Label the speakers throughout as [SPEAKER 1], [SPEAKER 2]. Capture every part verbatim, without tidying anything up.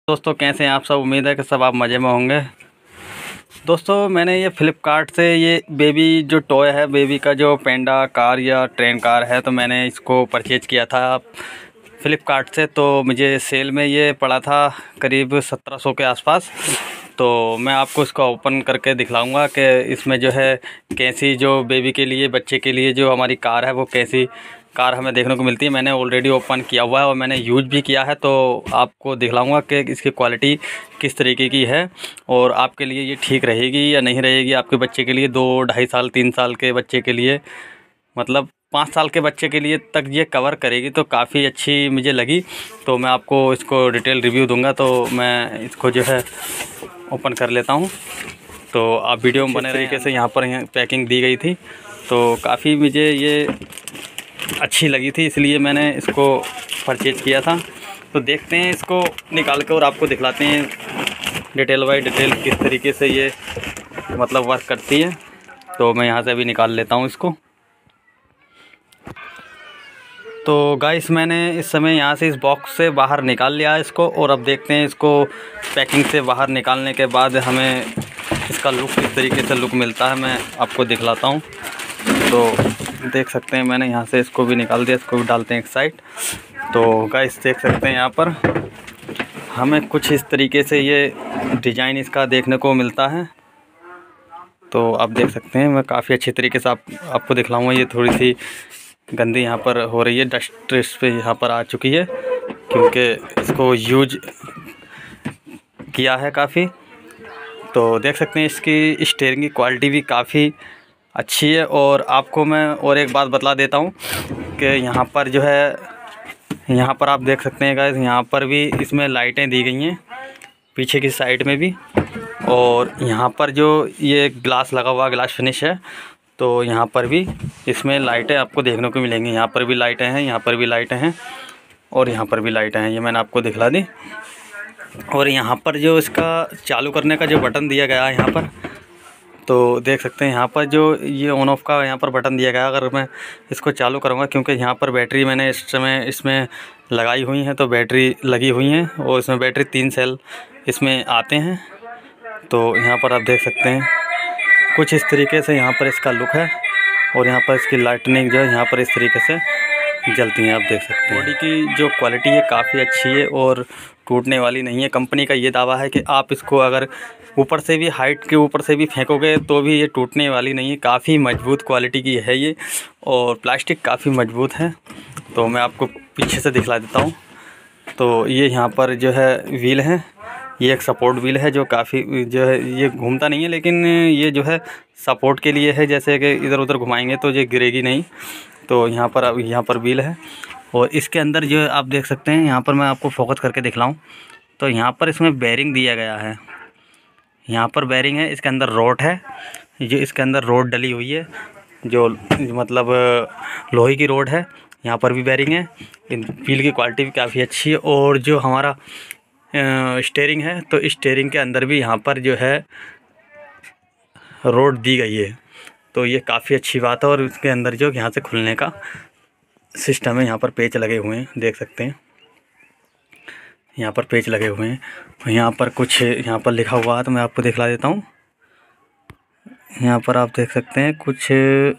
[SPEAKER 1] दोस्तों कैसे हैं आप सब। उम्मीद है कि सब आप मज़े में होंगे। दोस्तों मैंने ये फ़्लिपकार्ट से ये बेबी जो टॉय है, बेबी का जो पेंडा कार या ट्रेन कार है, तो मैंने इसको परचेज़ किया था फ़्लिपकार्ट से। तो मुझे सेल में ये पड़ा था करीब सत्रह सौ के आसपास। तो मैं आपको इसका ओपन करके दिखलाऊंगा कि इसमें जो है कैसी जो बेबी के लिए, बच्चे के लिए जो हमारी कार है वो कैसी कार हमें देखने को मिलती है। मैंने ऑलरेडी ओपन किया हुआ है और मैंने यूज भी किया है, तो आपको दिखलाऊंगा कि इसकी क्वालिटी किस तरीके की है और आपके लिए ये ठीक रहेगी या नहीं रहेगी। आपके बच्चे के लिए, दो ढाई साल तीन साल के बच्चे के लिए, मतलब पाँच साल के बच्चे के लिए तक ये कवर करेगी, तो काफ़ी अच्छी मुझे लगी। तो मैं आपको इसको डिटेल रिव्यू दूंगा। तो मैं इसको जो है ओपन कर लेता हूँ, तो आप वीडियो में बने तरीके से। यहाँ पर यहाँ पैकिंग दी गई थी, तो काफ़ी मुझे ये अच्छी लगी थी, इसलिए मैंने इसको परचेज़ किया था। तो देखते हैं इसको निकाल कर और आपको दिखलाते हैं डिटेल बाय डिटेल किस तरीके से ये मतलब वर्क करती है। तो मैं यहाँ से अभी निकाल लेता हूँ इसको। तो गाइस मैंने इस समय यहाँ से इस बॉक्स से बाहर निकाल लिया है इसको, और अब देखते हैं इसको पैकिंग से बाहर निकालने के बाद हमें इसका लुक किस तरीके से लुक मिलता है, मैं आपको दिखलाता हूँ। तो देख सकते हैं मैंने यहाँ से इसको भी निकाल दिया, इसको भी डालते हैं एक साइड। तो गाइस देख सकते हैं यहाँ पर हमें कुछ इस तरीके से ये डिज़ाइन इसका देखने को मिलता है। तो आप देख सकते हैं, मैं काफ़ी अच्छी तरीके से आप आपको दिखलाऊँगा। ये थोड़ी सी गंदी यहाँ पर हो रही है, डस्ट इस पे यहाँ पर आ चुकी है क्योंकि इसको यूज किया है काफ़ी। तो देख सकते हैं इसकी स्टीयरिंग की क्वालिटी भी काफ़ी अच्छी है। और आपको मैं और एक बात बतला देता हूँ कि यहाँ पर जो है, यहाँ पर आप देख सकते हैं गाइस, यहाँ पर भी इसमें लाइटें दी गई हैं पीछे की साइड में भी। और यहाँ पर जो ये ग्लास लगा हुआ, ग्लास फिनिश है, तो यहाँ पर भी इसमें लाइटें आपको देखने को मिलेंगी। यहाँ पर भी लाइटें हैं, यहाँ पर भी लाइटें हैं और यहाँ पर भी लाइटें हैं, ये मैंने आपको दिखला दी। और यहाँ पर जो इसका चालू करने का जो बटन दिया गया है यहाँ पर, तो देख सकते हैं यहाँ पर जो ये ऑन ऑफ का यहाँ पर बटन दिया गया है। अगर मैं इसको चालू करूँगा, क्योंकि यहाँ पर बैटरी मैंने इस समय इसमें लगाई हुई है, तो बैटरी लगी हुई है और इसमें बैटरी तीन सेल इसमें आते हैं। तो यहाँ पर आप देख सकते हैं कुछ इस तरीके से यहाँ पर इसका लुक है। और यहाँ पर इसकी लाइटनिंग जो है यहाँ पर इस तरीके से जलती हैं, आप देख सकते हैं। बॉडी की जो क्वालिटी है काफ़ी अच्छी है और टूटने वाली नहीं है। कंपनी का ये दावा है कि आप इसको अगर ऊपर से भी, हाइट के ऊपर से भी फेंकोगे तो भी ये टूटने वाली नहीं है। काफ़ी मजबूत क्वालिटी की है ये, और प्लास्टिक काफ़ी मजबूत है। तो मैं आपको पीछे से दिखला देता हूँ। तो ये यहाँ पर जो है व्हील है, ये एक सपोर्ट व्हील है जो काफ़ी जो है ये घूमता नहीं है, लेकिन ये जो है सपोर्ट के लिए है, जैसे कि इधर उधर घुमाएंगे तो ये गिरेगी नहीं। तो यहाँ पर अब यहाँ पर व्हील है और इसके अंदर जो है आप देख सकते हैं, यहाँ पर मैं आपको फोकस करके दिखलाऊँ तो यहाँ पर इसमें बेरिंग दिया गया है। यहाँ पर बेरिंग है, इसके अंदर रोड है, जो इसके अंदर रोड डली हुई है, जो मतलब लोहे की रोड है। यहाँ पर भी बेरिंग है। इन व्हील की क्वालिटी भी काफ़ी अच्छी है। और जो हमारा स्टीयरिंग है, तो स्टीयरिंग के अंदर भी यहाँ पर जो है रोड दी गई है। तो ये काफ़ी अच्छी बात है। और इसके अंदर जो यहाँ से खुलने का सिस्टम है, यहाँ पर पेच लगे हुए हैं, देख सकते हैं यहाँ पर पेच लगे हुए हैं। यहाँ पर कुछ यहाँ पर लिखा हुआ है, तो मैं आपको दिखला देता हूँ। यहाँ पर आप देख सकते हैं कुछ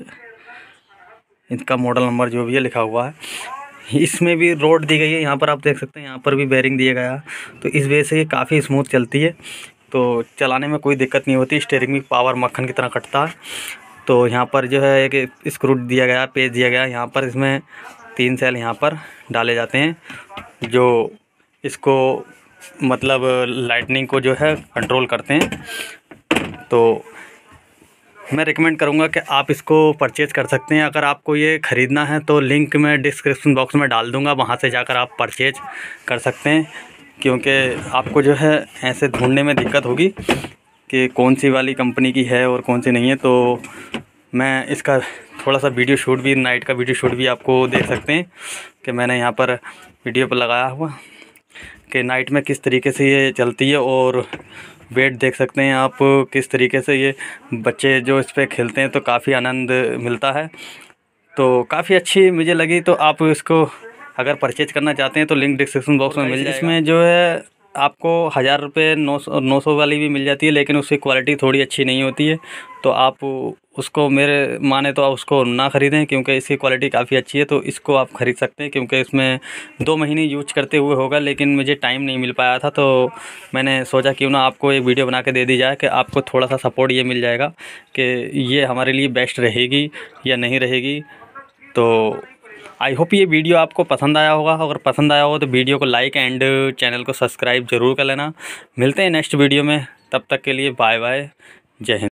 [SPEAKER 1] इनका मॉडल नंबर जो भी है लिखा हुआ है। इसमें भी रोड दी गई है, यहाँ पर आप देख सकते हैं, यहाँ पर भी बेरिंग दिया गया है। तो इस वजह से ये काफ़ी स्मूथ चलती है, तो चलाने में कोई दिक्कत नहीं होती। स्टीयरिंग भी पावर मक्खन की तरह कटता है। तो यहाँ पर जो है एक स्क्रू दिया गया, पेच दिया गया। यहाँ पर इसमें तीन सेल यहाँ पर डाले जाते हैं, जो इसको मतलब लाइटनिंग को जो है कंट्रोल करते हैं। तो मैं रिकमेंड करूँगा कि आप इसको परचेज़ कर सकते हैं। अगर आपको ये ख़रीदना है तो लिंक मैं डिस्क्रिप्शन बॉक्स में डाल दूँगा, वहाँ से जाकर आप परचेज़ कर सकते हैं। क्योंकि आपको जो है ऐसे ढूंढने में दिक्कत होगी कि कौन सी वाली कंपनी की है और कौन सी नहीं है। तो मैं इसका थोड़ा सा वीडियो शूट भी, नाइट का वीडियो शूट भी आपको देख सकते हैं कि मैंने यहाँ पर वीडियो पर लगाया हुआ कि नाइट में किस तरीके से ये चलती है। और वेट देख सकते हैं आप किस तरीके से ये बच्चे जो इस पर खेलते हैं तो काफ़ी आनंद मिलता है। तो काफ़ी अच्छी मुझे लगी। तो आप इसको अगर परचेज करना चाहते हैं तो लिंक डिस्क्रिप्शन बॉक्स में मिल जाएगा। इसमें जो है आपको हज़ार रुपये नौ सौ नौ सौ वाली भी मिल जाती है, लेकिन उसकी क्वालिटी थोड़ी अच्छी नहीं होती है। तो आप उसको मेरे माने तो आप उसको ना ख़रीदें, क्योंकि इसकी क्वालिटी काफ़ी अच्छी है। तो इसको आप ख़रीद सकते हैं, क्योंकि इसमें दो महीने यूज करते हुए होगा, लेकिन मुझे टाइम नहीं मिल पाया था। तो मैंने सोचा क्यों ना आपको एक वीडियो बना के दे दी जाए कि आपको थोड़ा सा सपोर्ट ये मिल जाएगा कि ये हमारे लिए बेस्ट रहेगी या नहीं रहेगी। तो आई होप ये वीडियो आपको पसंद आया होगा। अगर पसंद आया हो तो वीडियो को लाइक एंड चैनल को सब्सक्राइब ज़रूर कर लेना। मिलते हैं नेक्स्ट वीडियो में, तब तक के लिए बाय बाय, जय हिंद।